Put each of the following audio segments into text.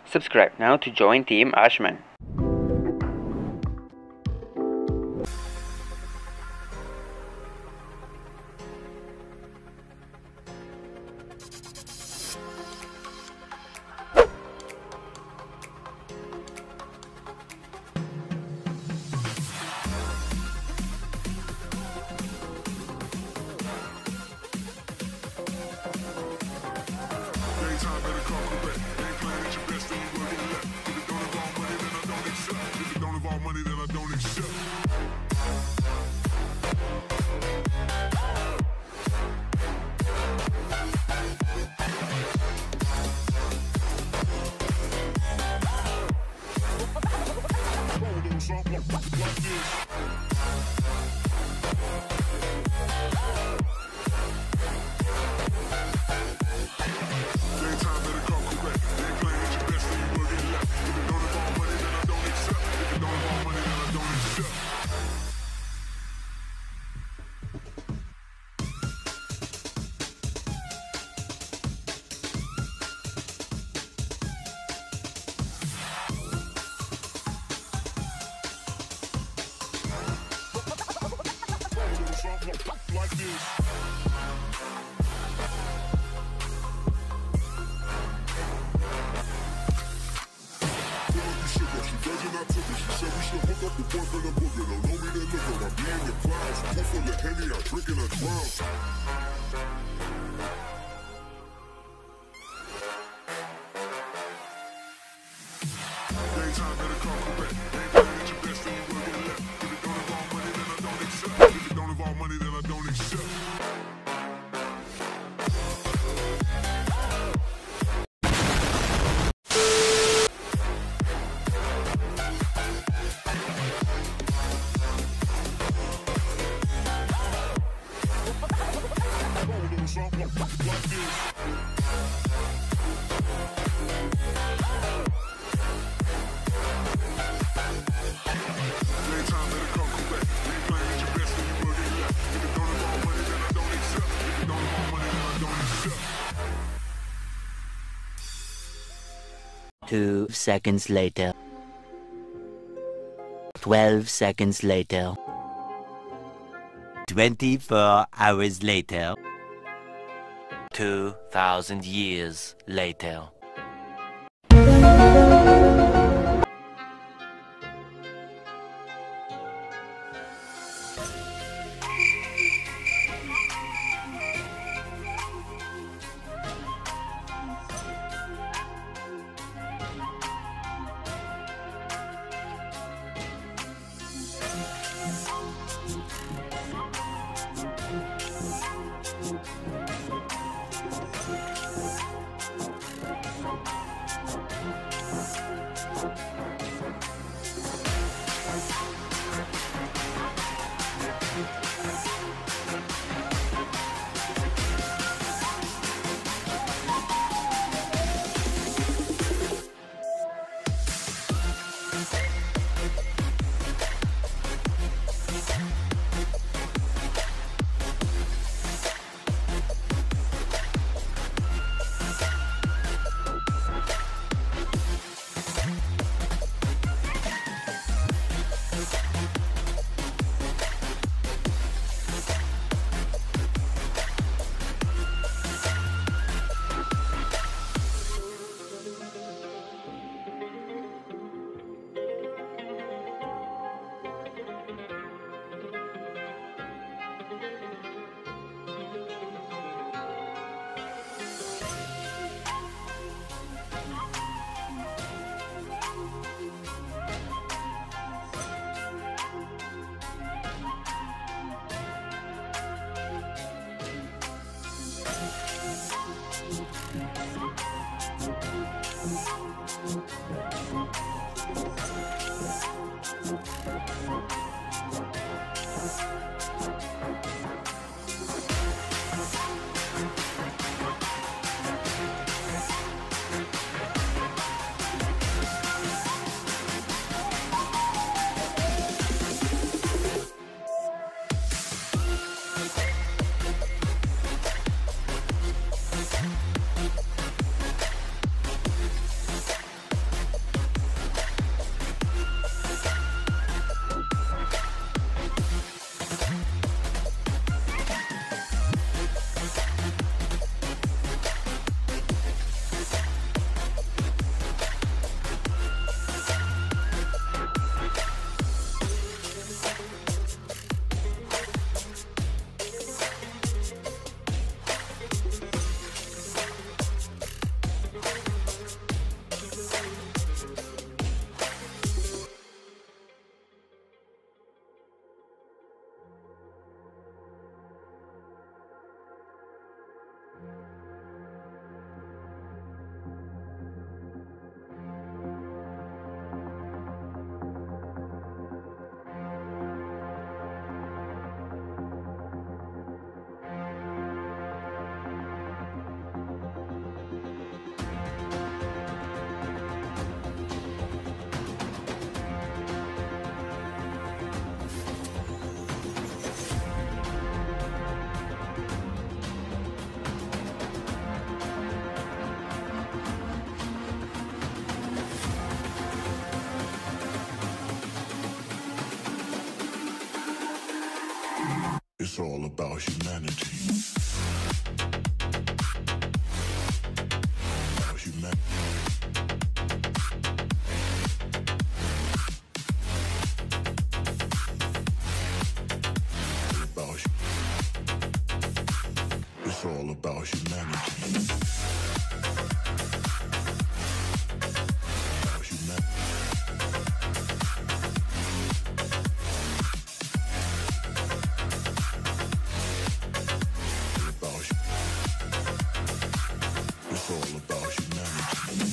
Subscribe now to join Team Ashman. Like this. She said we should hook up the boyfriend and booger. Don't know me, then look at my be in the clouds. Full full of Henny, I drink and I drown. Daytime better come correct. Ain't playing at your best, then you will get left. If it don't involve money, then I don't accept. If it don't involve money, then I don't accept. Like this. Daytime better come correct. Ain't playing at your best, then you will get left. If it don't involve money, then I don't accept. If it don't involve money, then I don't accept. 2 seconds later. 12 seconds later. 24 hours later. 2,000 years later. It's all about humanity. About humanity. It's all about humanity. About humanity. It's all about humanity.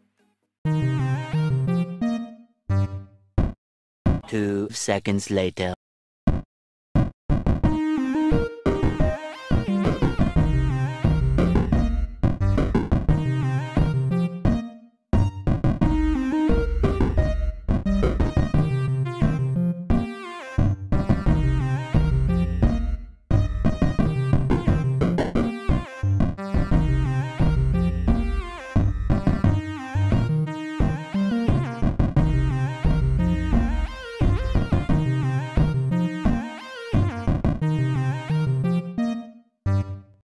Two seconds later.